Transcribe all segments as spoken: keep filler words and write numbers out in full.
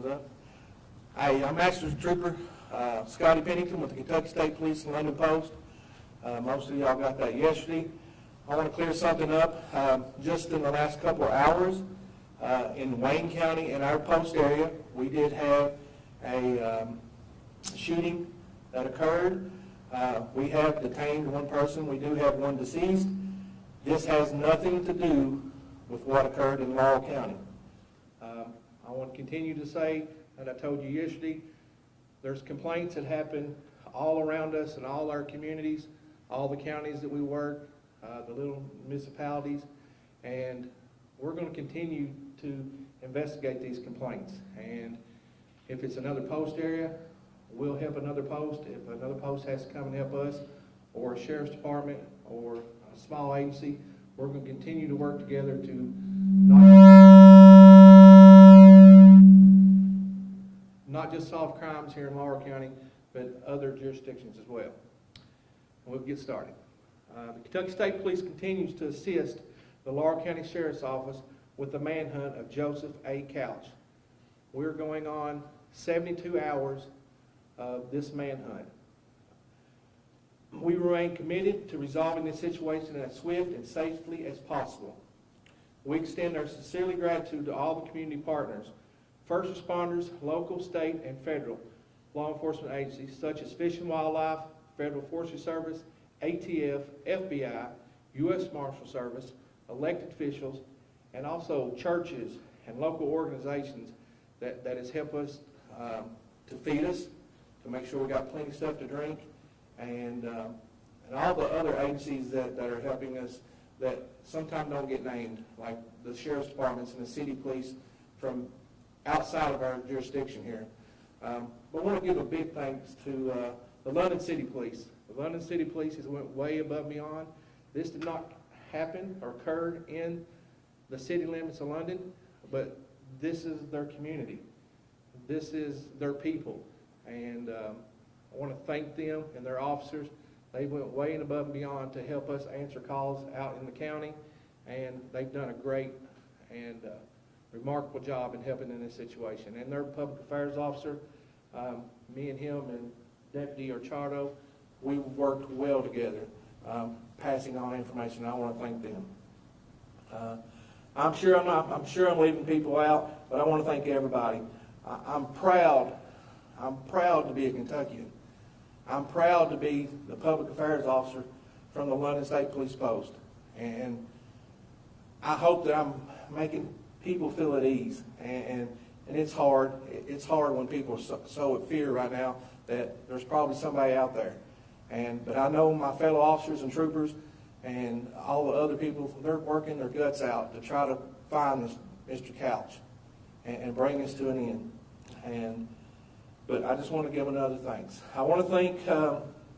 microphones up. Hey, I'm Master Trooper uh, Scotty Pennington with the Kentucky State Police and London Post. Uh, most of y'all got that yesterday. I want to clear something up. Um, just in the last couple of hours, uh, in Wayne County, in our post area, we did have a um, shooting that occurred. Uh, we have detained one person. We do have one deceased. This has nothing to do with what occurred in Laurel County. Um, I want to continue to say, and I told you yesterday, there's complaints that happen all around us in all our communities, all the counties that we work, uh, the little municipalities, and we're going to continue to investigate these complaints. And if it's another post area, we'll help another post. If another post has to come and help us, or a sheriff's department, or a small agency, we're going to continue to work together to not, not just solve crimes here in Laurel County, but other jurisdictions as well. We'll get started. Uh, the Kentucky State Police continues to assist the Laurel County Sheriff's Office with the manhunt of Joseph A. Couch. We're going on seventy-two hours of this manhunt. We remain committed to resolving this situation as swift and safely as possible. We extend our sincerely gratitude to all the community partners, first responders, local, state, and federal law enforcement agencies such as Fish and Wildlife, Federal Forestry Service, A T F, F B I, U S Marshal Service, elected officials, and also churches and local organizations that, that has helped us um, to feed us, to make sure we got plenty of stuff to drink, and, um, and all the other agencies that, that are helping us that sometimes don't get named, like the sheriff's departments and the city police from outside of our jurisdiction here. Um, but I want to give a big thanks to uh, the London City Police. The London City Police has went way above and beyond. This did not happen or occur in the city limits of London, but this is their community. This is their people. And um, I want to thank them and their officers. They went way and above and beyond to help us answer calls out in the county, and they've done a great and uh, remarkable job in helping in this situation. And their public affairs officer, um, me and him and Deputy Orchardo, we worked well together, um, passing on information. I want to thank them. Uh, I'm sure I'm not. I'm sure I'm leaving people out, but I want to thank everybody. I, I'm proud. I'm proud to be a Kentuckian. I'm proud to be the public affairs officer from the London State Police Post, and I hope that I'm making people feel at ease. And and, and it's hard. It's hard when people are so, so at fear right now that there's probably somebody out there. And but I know my fellow officers and troopers and all the other people, they're working their guts out to try to find this Mister Couch and, and bring us to an end. And but I just want to give another thanks. I want to thank, um,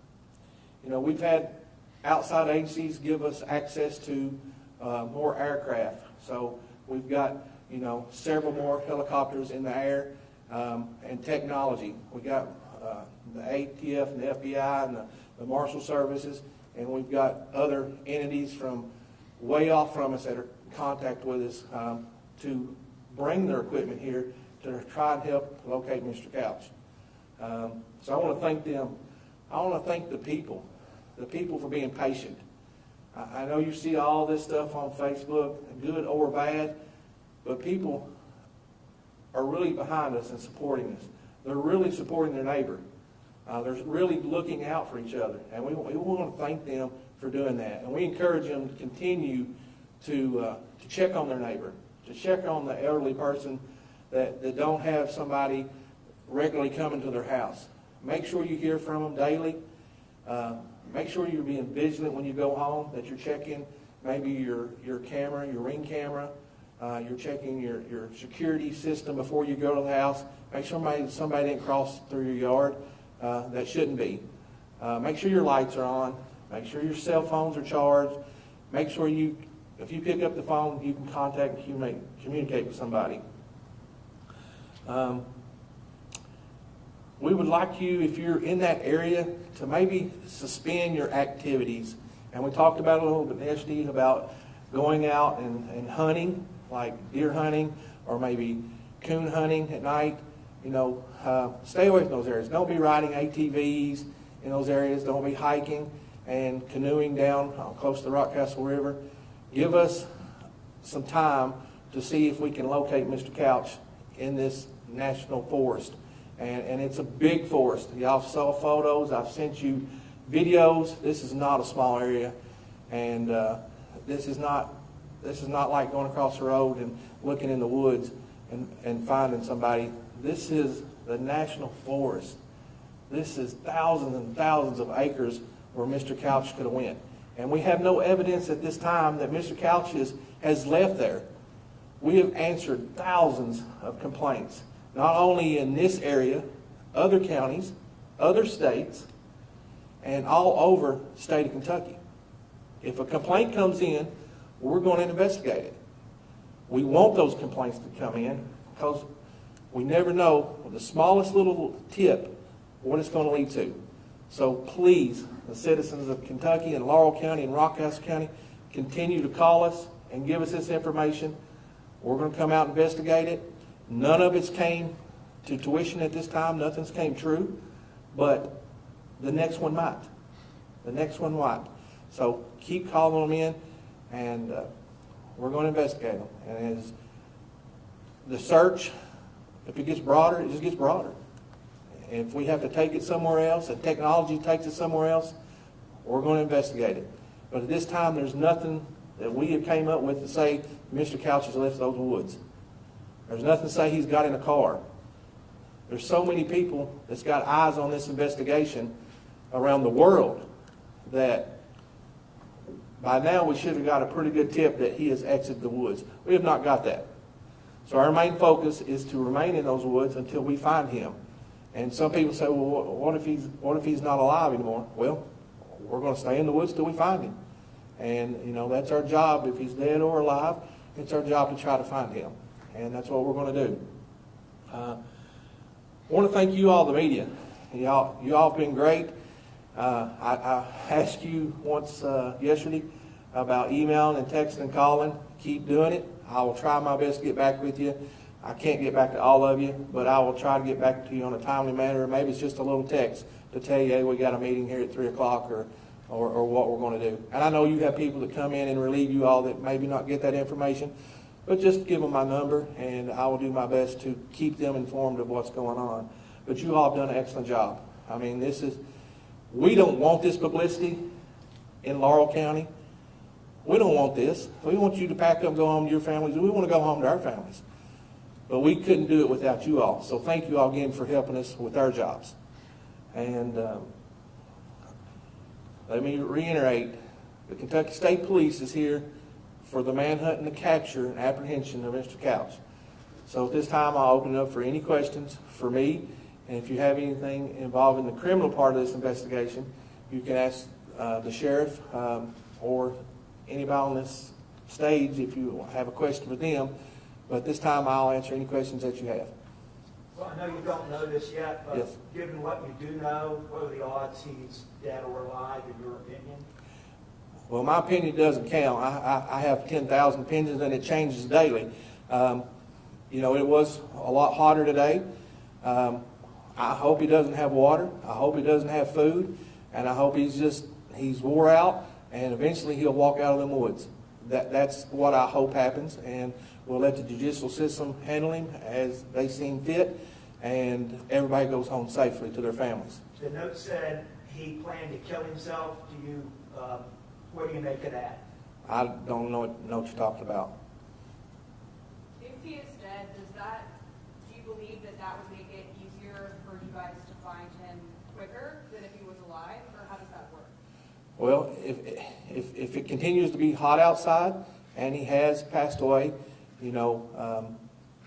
you know, we've had outside agencies give us access to uh, more aircraft. So we've got, you know, several more helicopters in the air um, and technology. We got uh, the A T F and the F B I and the, the Marshal Services, and we've got other entities from way off from us that are in contact with us um, to bring their equipment here to try and help locate Mister Couch. Um, so I want to thank them. I want to thank the people, the people for being patient. I, I know you see all this stuff on Facebook, good or bad, but people are really behind us and supporting us. They're really supporting their neighbor. Uh, they're really looking out for each other, and we, we want to thank them for doing that. And we encourage them to continue to uh, to check on their neighbor, to check on the elderly person that, that don't have somebody regularly coming to their house. Make sure you hear from them daily. Uh, make sure you're being vigilant when you go home, that you're checking maybe your, your camera, your Ring camera. Uh, you're checking your, your security system before you go to the house. Make sure somebody, somebody didn't cross through your yard uh, that shouldn't be. Uh, make sure your lights are on. Make sure your cell phones are charged. Make sure you, if you pick up the phone, you can contact and communicate with somebody. Um, we would like you, if you're in that area, to maybe suspend your activities. And we talked about it a little bit yesterday about going out and, and hunting, like deer hunting or maybe coon hunting at night. you know, uh, stay away from those areas. Don't be riding A T Vs in those areas. Don't be hiking and canoeing down uh, close to the Rockcastle River. Give us some time to see if we can locate Mister Couch in this national forest. And, and it's a big forest. Y'all saw photos. I've sent you videos. This is not a small area. And uh, this is not this is not like going across the road and looking in the woods and, and finding somebody. This is the national forest. This is thousands and thousands of acres where Mister Couch could have went. And we have no evidence at this time that Mister Couch is, has left there. We have answered thousands of complaints, not only in this area, other counties, other states, and all over the state of Kentucky. If a complaint comes in, we're going to investigate it. We want those complaints to come in because we never know the smallest little tip what it's going to lead to. So please, the citizens of Kentucky and Laurel County and Rockcastle County, continue to call us and give us this information. We're going to come out and investigate it. None of it's came to tuition at this time. Nothing's came true. But the next one might. The next one might. So keep calling them in, and uh, we're going to investigate them. And as the search, if it gets broader, it just gets broader. And if we have to take it somewhere else, and technology takes it somewhere else, we're going to investigate it. But at this time, there's nothing that we have came up with to say Mister Couch has left those woods. There's nothing to say he's got in a car. There's so many people that's got eyes on this investigation around the world that by now we should have got a pretty good tip that he has exited the woods. We have not got that. So our main focus is to remain in those woods until we find him. And some people say, well, what if he's, what if he's not alive anymore? Well, we're going to stay in the woods till we find him. And, you know, that's our job. If he's dead or alive, it's our job to try to find him. And that's what we're going to do. Uh, I want to thank you all, the media. Y'all, you all have been great. Uh, I, I asked you once uh, yesterday about emailing and texting and calling. Keep doing it. I will try my best to get back with you. I can't get back to all of you, but I will try to get back to you on a timely manner. Maybe it's just a little text to tell you, hey, we got a meeting here at three o'clock or, or, or what we're going to do. And I know you have people that come in and relieve you all that maybe not get that information, but just give them my number, and I will do my best to keep them informed of what's going on. But you all have done an excellent job. I mean, this is, we don't want this publicity in Laurel County. We don't want this. We want you to pack up and go home to your families. We want to go home to our families. But we couldn't do it without you all. So thank you all again for helping us with our jobs. And um, let me reiterate, the Kentucky State Police is here for the manhunt and the capture and apprehension of Mister Couch. So at this time, I'll open it up for any questions for me. And if you have anything involving the criminal part of this investigation, you can ask uh, the sheriff um, or anybody on this stage if you have a question for them. But this time I'll answer any questions that you have. Well, I know you don't know this yet, but yes. Given what you do know, what are the odds he's dead or alive, in your opinion? Well, my opinion doesn't count. I, I, I have ten thousand opinions, and it changes daily. Um, you know, it was a lot hotter today. Um, I hope he doesn't have water. I hope he doesn't have food. And I hope he's just, he's wore out, and eventually he'll walk out of them woods. That, that's what I hope happens. And we'll let the judicial system handle him as they seem fit, and everybody goes home safely to their families. The note said he planned to kill himself. Do you, uh, what do you make of that? I don't know what, know what you're talking about. If he is dead, does that, do you believe that that would make it easier for you guys to find him quicker than if he was alive, or how does that work? Well, if, if, if it continues to be hot outside and he has passed away, you know, um,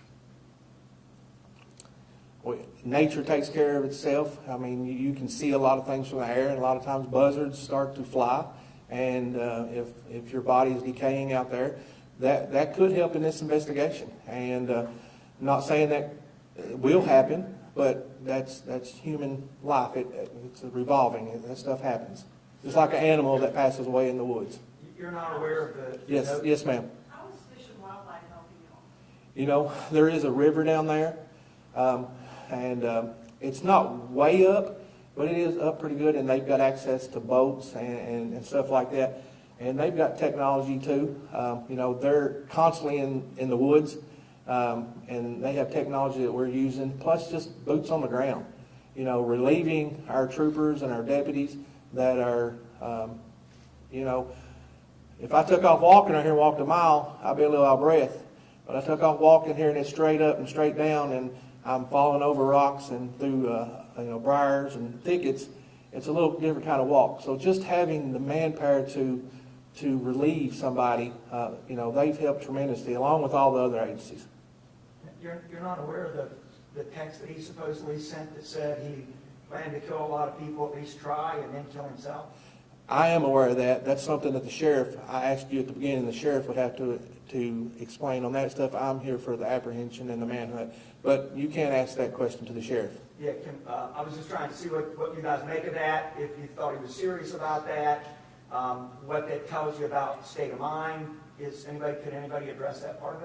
well, nature takes care of itself. I mean, you, you can see a lot of things from the air, and a lot of times buzzards start to fly. And uh, if, if your body is decaying out there, that, that could help in this investigation. And uh, I'm not saying that it will happen, but that's, that's human life. It, it's revolving. That stuff happens. Just like an animal that passes away in the woods. You're not aware of the... Yes, note? yes, ma'am. How is Fish and Wildlife helping you all? You know, there is a river down there. Um, and um, it's not way up, but it is up pretty good, and they've got access to boats and, and, and stuff like that. And they've got technology too. Um, you know, they're constantly in, in the woods, um, and they have technology that we're using, plus just boots on the ground. You know, relieving our troopers and our deputies that are, um, you know, if I took off walking out here and walked a mile, I'd be a little out of breath. But I took off walking here and it's straight up and straight down, and I'm falling over rocks and through, uh, you know, briars and thickets. It's a little different kind of walk. So just having the manpower to to relieve somebody, uh, you know, they've helped tremendously, along with all the other agencies. You're, you're not aware of the, the text that he supposedly sent that said he planned to kill a lot of people, at least try, and then kill himself? I am aware of that. That's something that the sheriff, I asked you at the beginning, the sheriff would have to to explain on that stuff. I'm here for the apprehension and the manhunt. But you can't ask that question to the sheriff. Yeah, can, uh, I was just trying to see what, what you guys make of that, if you thought he was serious about that, um, what that tells you about state of mind. Is anybody, could anybody address that part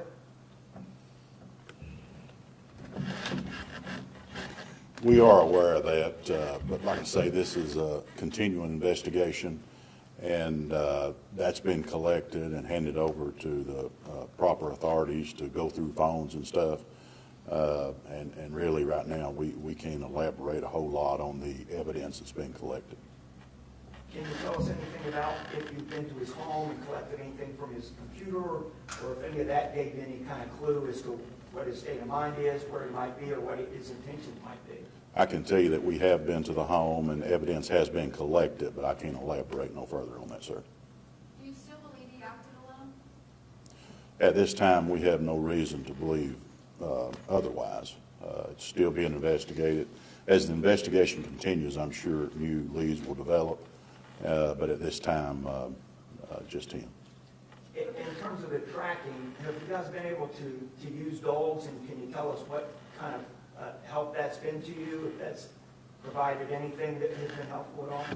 of it? We are aware of that, uh, but like I say, this is a continuing investigation, and uh, that's been collected and handed over to the uh, proper authorities to go through phones and stuff. Uh, and, and really right now we, we can't elaborate a whole lot on the evidence that's been collected. Can you tell us anything about if you've been to his home and collected anything from his computer, or if any of that gave any kind of clue as to what his state of mind is, where he might be, or what his intentions might be? I can tell you that we have been to the home and evidence has been collected, but I can't elaborate no further on that, sir. Do you still believe he acted alone? At this time, we have no reason to believe uh, otherwise. Uh, it's still being investigated. As the investigation continues, I'm sure new leads will develop, uh, but at this time, uh, uh, just him. In, in terms of the tracking, have you guys been able to, to use Doles, and can you tell us what kind of uh, help that's been to you, if that's provided anything that has been helpful at all?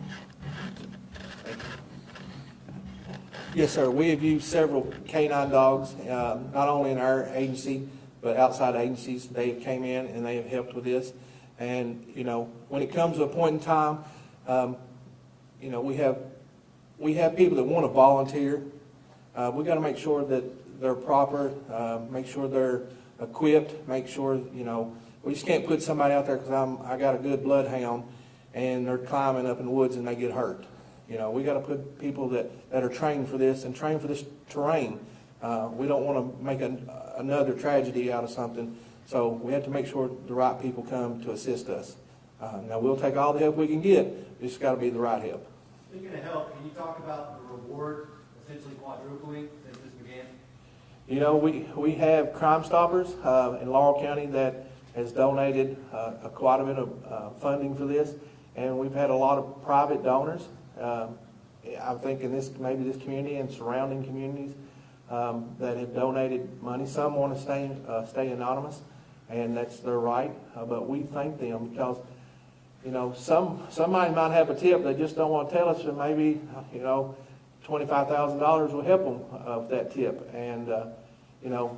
Yes, sir. We have used several K nine dogs, uh, not only in our agency, but outside agencies. They came in and they have helped with this. And, you know, when it comes to a point in time, um, you know, we have, we have people that want to volunteer. Uh, we got to make sure that they're proper, uh, make sure they're equipped, make sure, you know, we just can't put somebody out there because I'm, I got a good bloodhound and they're climbing up in the woods and they get hurt. You know, we got to put people that, that are trained for this and trained for this terrain. Uh, we don't want to make an, another tragedy out of something, so we have to make sure the right people come to assist us. Uh, now, we'll take all the help we can get. It's just got to be the right help. Speaking of help, can you talk about the reward essentially quadrupling since this began? You know, we, we have Crime Stoppers uh, in Laurel County that has donated uh, a quite a bit of uh, funding for this, and we've had a lot of private donors. Um, I'm thinking this maybe this community and surrounding communities um, that have donated money. Some want to stay uh, stay anonymous, and that's their right. Uh, but we thank them because, you know, some somebody might have a tip they just don't want to tell us, and maybe you know, twenty-five thousand dollars will help them uh, with that tip. And uh, you know,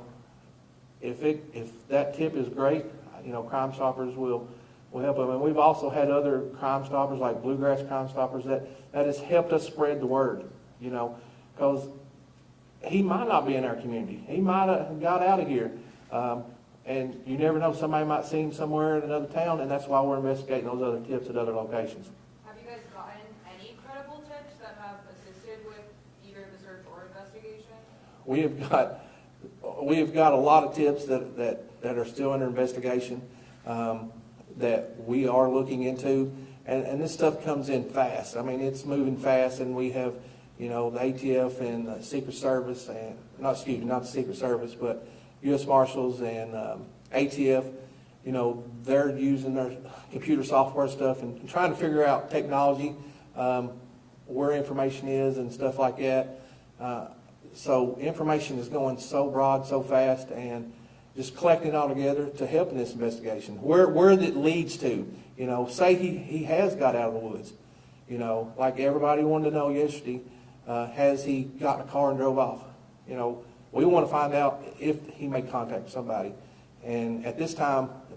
if it if that tip is great, you know, Crime Stoppers will. will help them. And we've also had other Crime Stoppers like Bluegrass Crime Stoppers that, that has helped us spread the word, you know, because he might not be in our community. He might have got out of here. Um, and you never know, somebody might see him somewhere in another town, and that's why we're investigating those other tips at other locations. Have you guys gotten any credible tips that have assisted with either the search or investigation? We have got, we have got a lot of tips that, that, that are still under investigation. Um, that we are looking into, and, and this stuff comes in fast. I mean, it's moving fast, and we have, you know, the A T F and the Secret Service, and not, excuse me, not the Secret Service, but U S Marshals and um, A T F, you know, they're using their computer software stuff and, and trying to figure out technology, um, where information is and stuff like that. Uh, so information is going so broad, so fast, and just collecting it all together to help in this investigation. Where where it leads to, you know, say he, he has got out of the woods, you know, like everybody wanted to know yesterday, uh, has he got in a car and drove off? You know, we want to find out if he made contact with somebody. And at this time,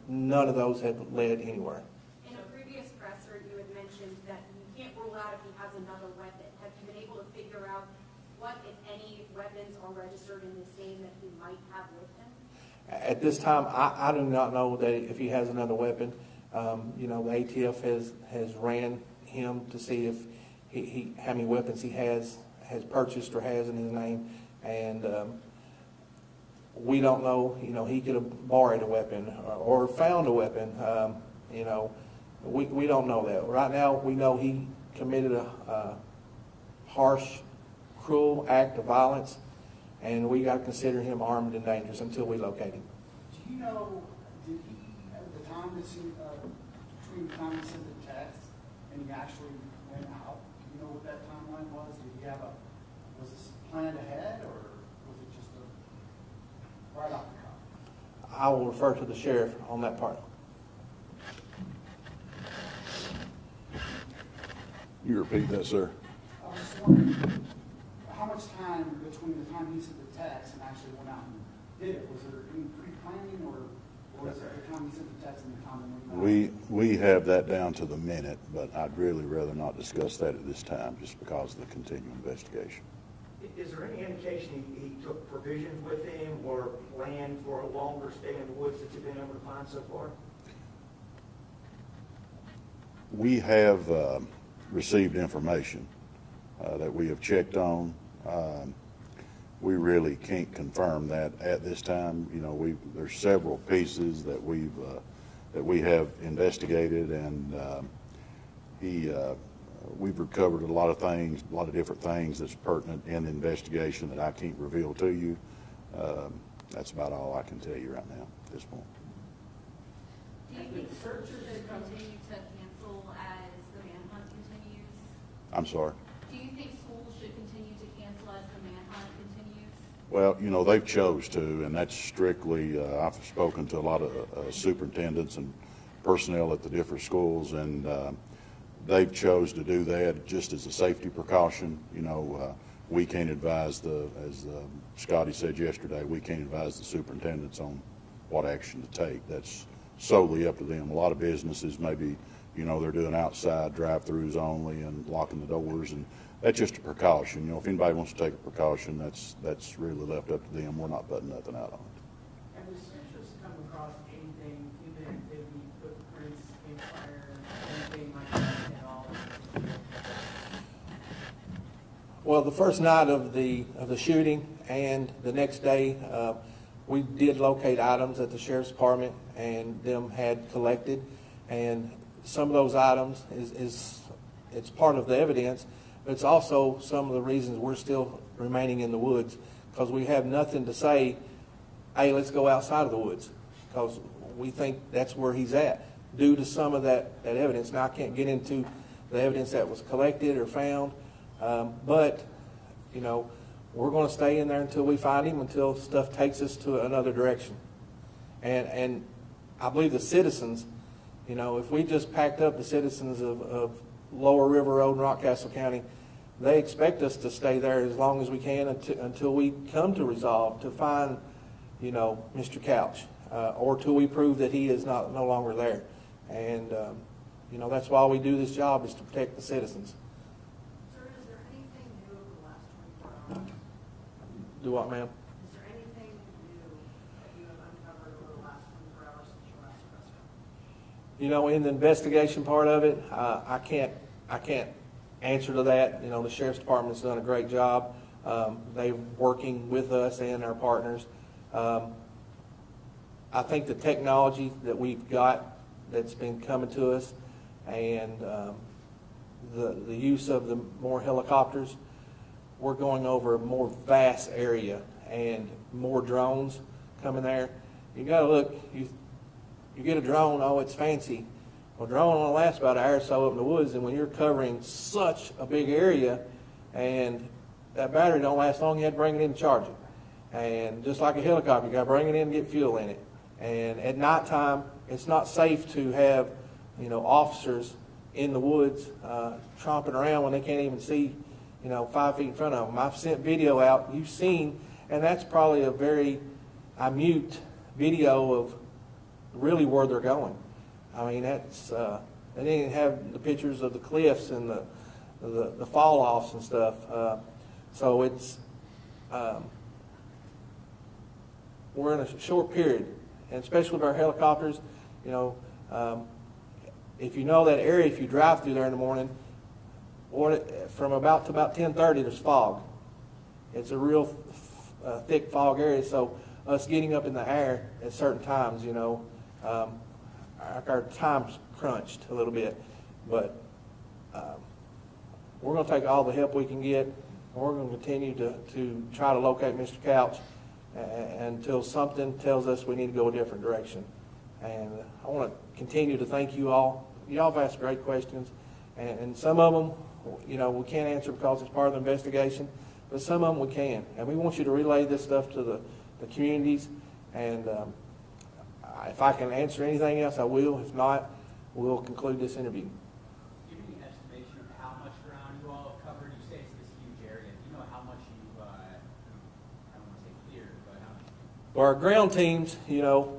none of those have led anywhere. In a previous presser, you had mentioned that you can't rule out if he has another weapon. Have you been able to figure out what, if any, weapons are registered in his name that he might have with him? At this time, I, I do not know that if he has another weapon. Um, you know, the A T F has, has ran him to see if he, he, how many weapons he has, has purchased or has in his name. And, um, we don't know, you know, he could have borrowed a weapon or, or found a weapon. Um, you know, we, we don't know that. Right now, we know he committed a, a harsh, cruel act of violence, and we got to consider him armed and dangerous until we locate him. Do you know, did he, at the time that he, uh, between the time he sent the text and he actually went out, do you know what that timeline was? Did he have a, was this planned ahead, or was it just a right off the cuff? I will refer to the sheriff on that part. You repeat that, sir? I was just wondering, how much time between the time he sent the text and actually went out and did it? Was there any pre-planning, or, or was it the time he sent the text and the time when he went out? We, we have that down to the minute, but I'd really rather not discuss that at this time, just because of the continuing investigation. Is there any indication he, he took provisions with him or planned for a longer stay in the woods that you've been able to find so far? We have uh, received information uh, that we have checked on. Um, we really can't confirm that at this time. You know, we there's several pieces that we've uh, that we have investigated, and um, he uh, we've recovered a lot of things, a lot of different things that's pertinent in the investigation that I can't reveal to you. Um, that's about all I can tell you right now at this point. Do you think searches should continue to cancel as the manhunt continues? I'm sorry. Do you think schools should continue to cancel as the manhunt continues? Well, you know, they've chose to, and that's strictly, uh, I've spoken to a lot of uh, superintendents and personnel at the different schools, and uh, they've chose to do that just as a safety precaution. You know, uh, we can't advise the, as uh, Scotty said yesterday, we can't advise the superintendents on what action to take. That's solely up to them. A lot of businesses maybe, you know, they're doing outside drive-throughs only and locking the doors, and that's just a precaution. You know, if anybody wants to take a precaution, that's that's really left up to them. We're not putting nothing out on it. Have the searchers come across anything, even if they be footprints, campfire, anything like that at all? Well, the first night of the of the shooting and the next day, uh, we did locate items that the sheriff's department and them had collected, and some of those items is, is it's part of the evidence, but it's also some of the reasons we're still remaining in the woods, because we have nothing to say, hey, let's go outside of the woods, because we think that's where he's at, due to some of that, that evidence. Now, I can't get into the evidence that was collected or found, um, but, you know, we're going to stay in there until we find him, until stuff takes us to another direction. And, and I believe the citizens, you know, if we just packed up the citizens of, of Lower River Road and Rockcastle County, they expect us to stay there as long as we can until, until we come to resolve to find, you know, Mister Couch, uh, or till we prove that he is not no longer there. And, um, you know, that's why we do this job, is to protect the citizens. Sir, is there anything new over the last twenty-four hours? Do what, ma'am? Is there anything new that you have uncovered over the last twenty-four hours since your last presser? You know, in the investigation part of it, uh, I can't, I can't answer to that. You know, the sheriff's department's done a great job. Um, they're working with us and our partners. Um, I think the technology that we've got that's been coming to us, and um, the the use of the more helicopters, we're going over a more vast area and more drones coming there. You got to look. You you get a drone. Oh, it's fancy. Well, drone only lasts about an hour or so up in the woods, and when you're covering such a big area, and that battery don't last long, you have to bring it in and charge it. And just like a helicopter, you got to bring it in and get fuel in it. And at nighttime, it's not safe to have, you know, officers in the woods uh, tromping around when they can't even see, you know, five feet in front of them. I've sent video out, you've seen, and that's probably a very minute video of really where they're going. I mean, that's, uh, they didn't have the pictures of the cliffs and the, the, the fall offs and stuff. Uh, so it's, um, we're in a short period, and especially with our helicopters, you know, um, if you know that area, if you drive through there in the morning, or from about to about ten thirty, there's fog. It's a real uh, thick fog area, so us getting up in the air at certain times, you know, um, our, our time's crunched a little bit, but um, we're going to take all the help we can get, and we're going to continue to, to try to locate Mister Couch uh, until something tells us we need to go a different direction. And I want to continue to thank you all. You all have asked great questions, and, and some of them, you know, we can't answer because it's part of the investigation, but some of them we can. And we want you to relay this stuff to the, the communities, and um, if I can answer anything else, I will. If not, we'll conclude this interview. Give me an estimation of how much ground you all have covered. You say it's this huge area. Do you know how much you've, uh, I don't want to say cleared, but how much? Well, our ground teams, you know,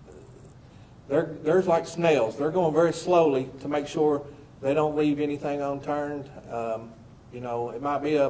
they're, they're like snails. They're going very slowly to make sure they don't leave anything unturned. Um, you know, it might be a,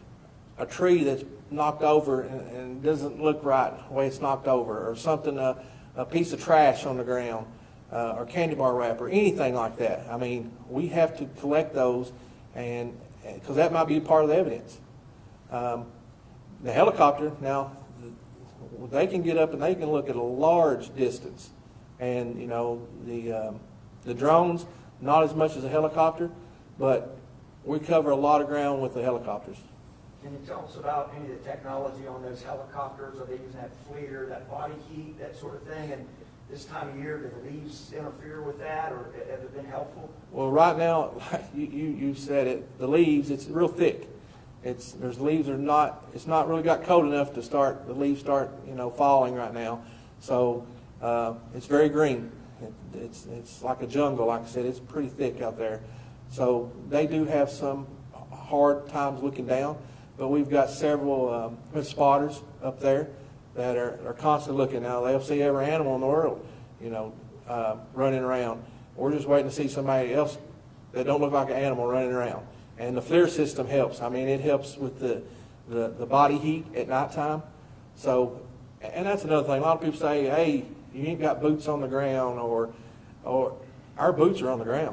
a tree that's knocked over and, and doesn't look right the way it's knocked over, or something, uh, a piece of trash on the ground, uh, or candy bar wrapper, anything like that. I mean, we have to collect those, and because that might be part of the evidence. Um, the helicopter, now, they can get up and they can look at a large distance. And, you know, the, um, the drones, not as much as a helicopter, but we cover a lot of ground with the helicopters. Can you tell us about any of the technology on those helicopters? Are they using that FLIR, that body heat, that sort of thing? And this time of year, do the leaves interfere with that, or have it been helpful? Well, right now, you, you, you said it, the leaves, it's real thick. It's, there's leaves are not, it's not really got cold enough to start, the leaves start, you know, falling right now. So uh, it's very green. It, it's, it's like a jungle, like I said, it's pretty thick out there. So they do have some hard times looking down, but we've got several um, spotters up there that are, are constantly looking. Now, they'll see every animal in the world, you know, uh, running around. We're just waiting to see somebody else that don't look like an animal running around. And the FLIR system helps. I mean, it helps with the, the, the body heat at nighttime. So, and that's another thing. A lot of people say, hey, you ain't got boots on the ground, or, or our boots are on the ground.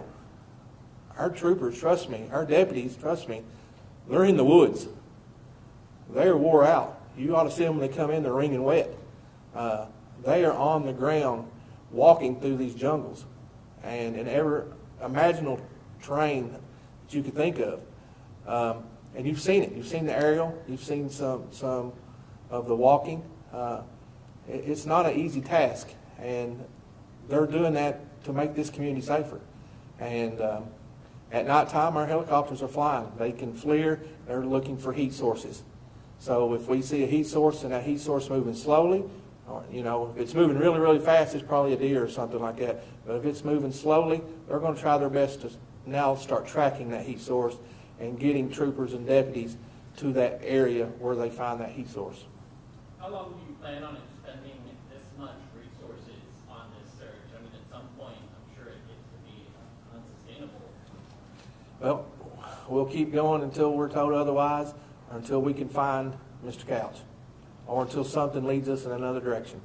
Our troopers, trust me, our deputies, trust me, they're in the woods. They're wore out. You ought to see them when they come in, they're wringing wet. Uh, they are on the ground walking through these jungles. And in every imaginable terrain that you could think of. Um, and you've seen it. You've seen the aerial. You've seen some, some of the walking. Uh, it, it's not an easy task. And they're doing that to make this community safer. And um, at nighttime, our helicopters are flying. They can FLIR. They're looking for heat sources. So if we see a heat source and that heat source moving slowly, or, you know, if it's moving really, really fast, it's probably a deer or something like that. But if it's moving slowly, they're going to try their best to now start tracking that heat source and getting troopers and deputies to that area where they find that heat source. How long do you plan on expending this much resources on this search? I mean, at some point, I'm sure it gets to be unsustainable. Well, we'll keep going until we're told otherwise, or until we can find Mister Couch, or until something leads us in another direction.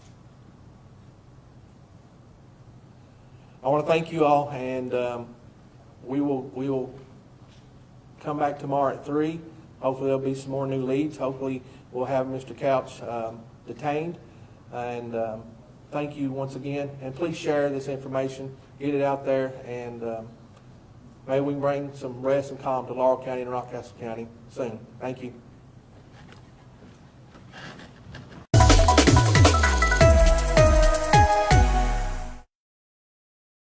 I want to thank you all, and um, we will we will come back tomorrow at three. Hopefully there'll be some more new leads. Hopefully we'll have Mister Couch um, detained. And um, thank you once again. And please share this information, get it out there, and um, maybe we can bring some rest and calm to Laurel County and Rockcastle County soon. Thank you.